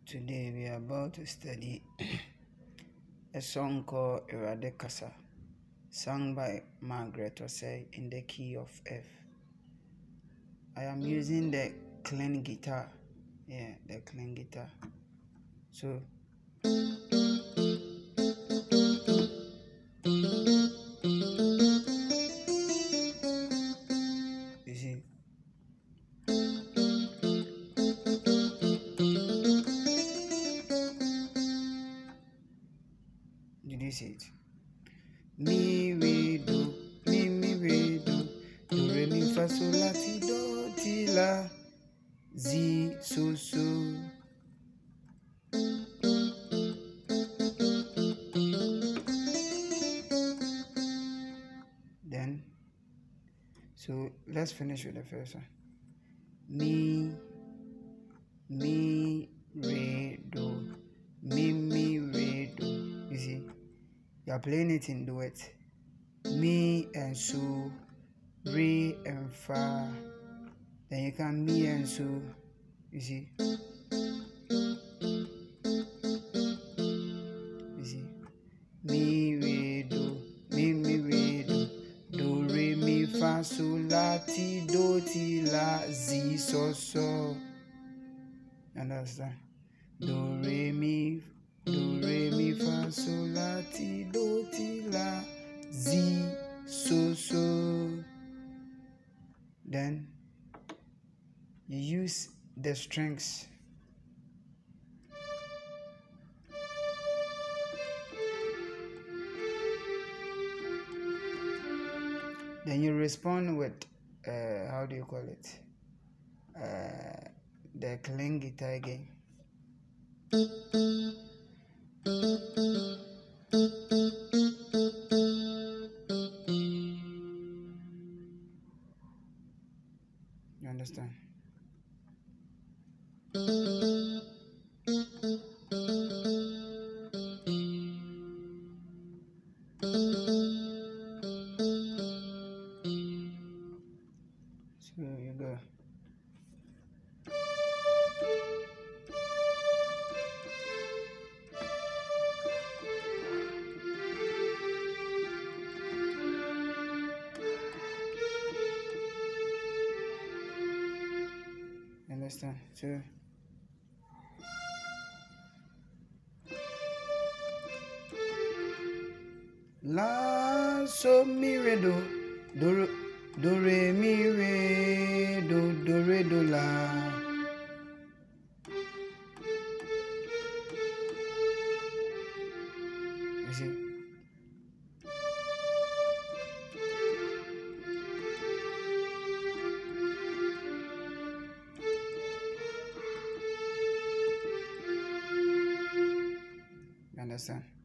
Today we are about to study a song called Awurade Kasa, sung by Margaret in the key of F. I am using the clean guitar. The clean guitar. So you see. Did you see it? Mi re do, mi re do re mi fa sol la ti do ti la zi so so. Then, so let's finish with the first one. Mi re do, mi re do. You see, you are playing it in duet. Mi and so, re and fa. Then you can mi and so. You see. You see. Mi re do, mi re do re mi fa sol la ti do ti la zi so so. Understand? Do re mi fa sol la ti do ti la zi so so. Then you use the strings. Then you respond with how do you call it? The clean guitar again. You understand? So you go. Understand? So la so mi re do re mi re do re do la. You see. You understand?